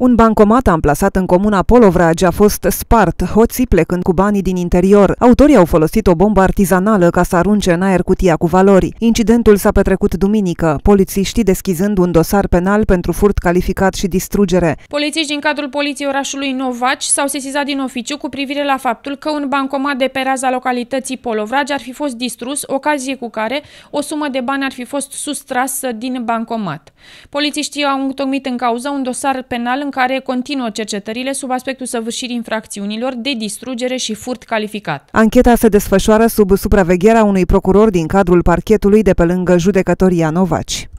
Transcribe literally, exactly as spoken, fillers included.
Un bancomat amplasat în comuna Polovragi a fost spart, hoții plecând cu banii din interior. Autorii au folosit o bombă artizanală ca să arunce în aer cutia cu valori. Incidentul s-a petrecut duminică, polițiștii deschizând un dosar penal pentru furt calificat și distrugere. Polițiști din cadrul poliției orașului Novaci s-au sesizat din oficiu cu privire la faptul că un bancomat de pe raza localității Polovragi ar fi fost distrus, ocazie cu care o sumă de bani ar fi fost sustrasă din bancomat. Polițiștii au întocmit în cauză un dosar penal în care continuă cercetările sub aspectul săvârșirii infracțiunilor de distrugere și furt calificat. Ancheta se desfășoară sub supravegherea unui procuror din cadrul parchetului de pe lângă judecătoria Novaci.